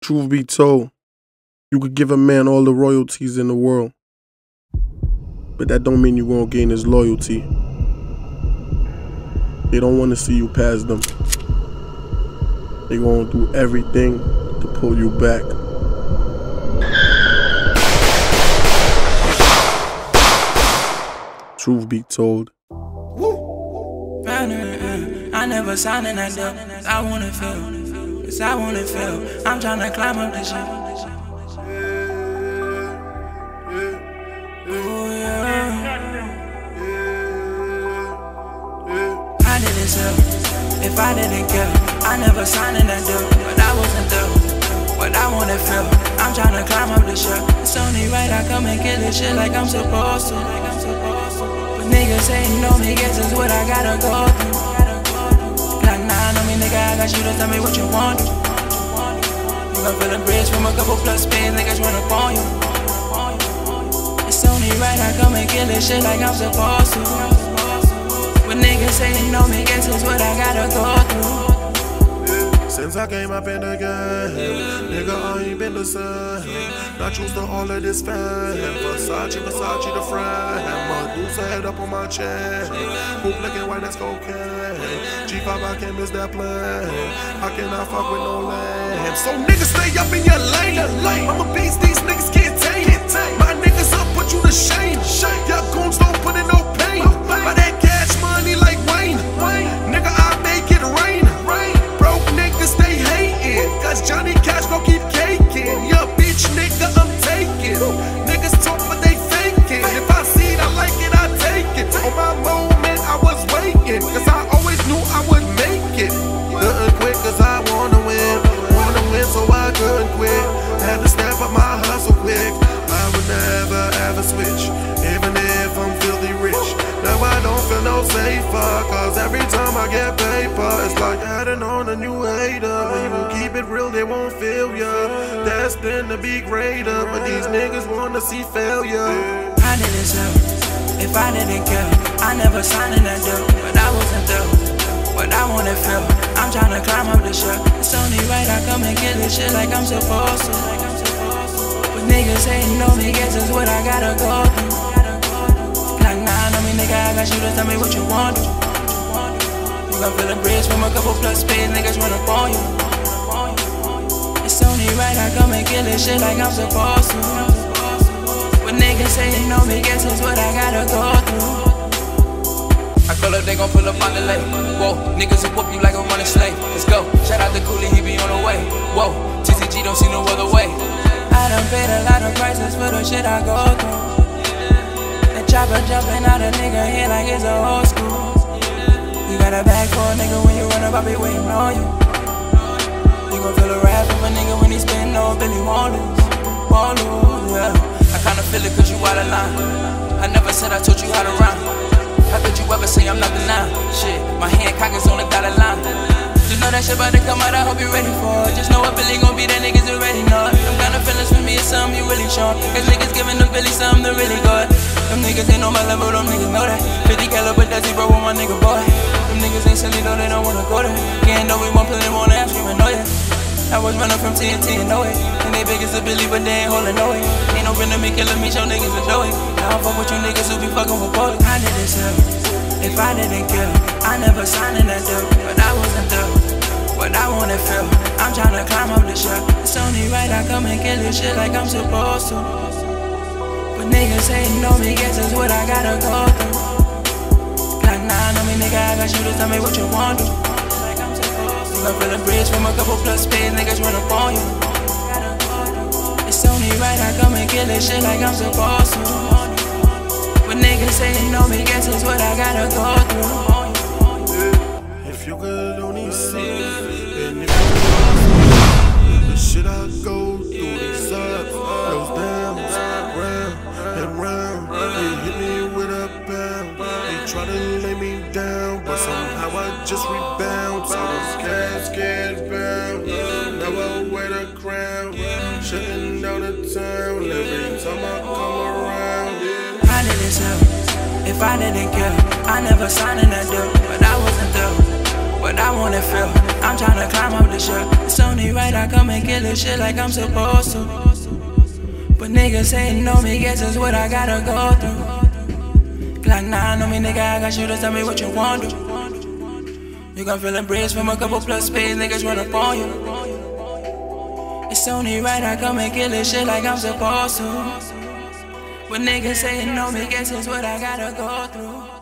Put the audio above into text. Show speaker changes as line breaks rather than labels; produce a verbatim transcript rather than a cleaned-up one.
Truth be told, you could give a man all the royalties in the world, but that don't mean you're gonna gain his loyalty. They don't want to see you pass them. They gonna do everything to pull you back. Truth be told.
I never signed in that deal. I wanna feel, cause I wanna feel. I'm tryna climb up this shit. Ooh, yeah. I didn't sell if I didn't care. I never signed in that deal, but I wasn't there. But I wanna feel. I'm tryna climb up this shit. It's only right I come and kill this shit like I'm supposed to. But niggas ain't know me, guess it's what I gotta go through. I got you to tell me what you want. You gon' feel the bridge from a couple plus spins, niggas run up on you. It's only right I come and kill this shit like I'm supposed to. When niggas say they know me, guess it's what I gotta go through.
Since I came up in the game, nigga, I ain't been the same. Not used to all of this fame. Versace, Versace the friend. Medusa head up on my chest. Hoop looking white, that's cocaine. G five, I can't miss that plane. I cannot fuck with no lame. So niggas stay up in your lane. I'm a beast, these niggas can't take it. My niggas up, put you to shame. Your goons don't put in no pain. By that cash money like Wayne. Nigga, I make it rain. Broke niggas, they hating. Cause Johnny Cash gon' keep caking. Yeah, bitch nigga, I'm taking. Niggas talk but they faking. If I see it, I like it, I take it. On my moment, I was waiting. Cause I always knew I would make it. Couldn't quit cause I wanna win. Wanna win so I couldn't quit. Had to step up my hustle quick. I would never ever switch, even if I'm filthy rich. Now I don't feel no safer, cause every time I get paper, it's like adding on a new hater. When you keep it real, they won't feel ya. Destined to be greater, but these niggas wanna see failure.
I didn't sell if I didn't care. I never signed in that deal, but I wasn't there. But I wanna feel, I'm tryna climb up the shit. It's only right I come and kill this shit like I'm supposed to. But niggas ain't know me, guess it's what I gotta go through. Like nah, know me nigga, I got you to tell me what you want. You gon' feel the bridge from a couple plus spins, niggas run up on you. It's only right I come and kill this shit like I'm supposed to. But niggas say they know me, guess it's what I gotta go through.
I call up, they gon' pull up on the lake. Whoa, niggas will whoop you like a running slave. Let's go. Shout out to Cooley, he be on the way. Whoa, T C G don't see no other way.
I done paid a lot of prices for the shit I go through. The chopper jumping out a nigga here like it's a old school. You got a bag for a nigga when you run up, I be waiting on you. You gon' feel the wrath of a nigga when he spittin' on Billy won't lose. Won't lose, yeah. I kinda feel it cause you out of line. I never said I told you how to rhyme. How could you ever say I'm not the nine? Shit, my hand cock is on the dotted line. Just know that shit about to come out, I hope you're ready for it. Just know what Billy gon' be, that niggas already know it. Them kind of feelings for me is something you really show. Cause niggas giving the Billy something to really good. Them niggas ain't on my level, them niggas know that. fifty caliber, that's zero with my nigga boy. Them niggas ain't silly though, they don't wanna go there. Can't know we won't play, they wanna ask me, I know ya. I was running from T N T and know it. And they big as a Billy, but they ain't holding no weight. Ain't no rhythm, me killing me, show niggas a know it. I don't fuck with you niggas who be fucking with boys. I didn't sell if I didn't care. I never signed in that deal, but I wasn't there. But I wanna feel, I'm tryna climb up the shit. It's only right I come and kill this shit like I'm supposed to. But niggas ain't know me, guess it's what I gotta go through. Like nah, know me nigga, I got you to tell me what you want to. You gon' feel the bridge from a couple plus spins, niggas run up on you. It's only right I come and kill this shit like I'm supposed to. But niggas say they know me, guess it's what I gotta go through.
If you could only see, and if you could the shit I go through, these ups, those downs, round and round. They hit me with a pound, they try to lay me down, but somehow I just rebound. So this casket bound, never wear the crown, shutting down the town every time I come around.
I didn't sell if I didn't care. I never signed in that deal, but I wasn't there. But I wanna feel I'm tryna climb up the shit. It's only right I come and kill this shit like I'm supposed to. But niggas hating on me, guess it's what I gotta go through. Glock nine on me, nigga, I got you to tell me what you want to. You gon' feel a breeze from a couple plus speeds, niggas run up on you. It's only right I come and kill this shit like I'm supposed to. But niggas hating on me, guess it's what I gotta go through.